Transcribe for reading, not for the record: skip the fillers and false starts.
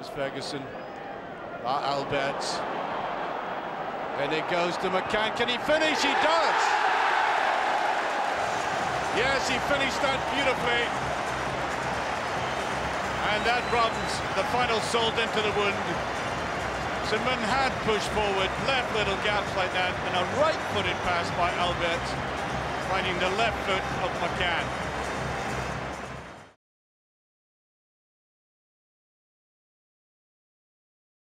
says Ferguson. Albert. And it goes to McCann. Can he finish? He does! Yes, he finished that beautifully. And that runs the final salt into the wound. Mirren had pushed forward, left little gaps like that, and a right-footed pass by Albert, finding the left foot of McCann.